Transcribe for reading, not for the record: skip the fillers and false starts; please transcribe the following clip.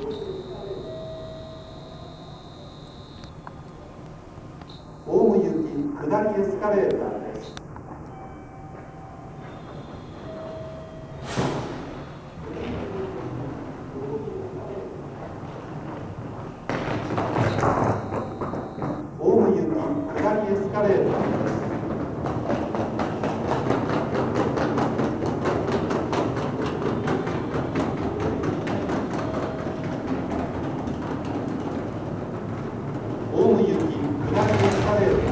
大牟行き下りエスカレーターです。大牟行き下りエスカレーターです。大牟行き下りエスカレーター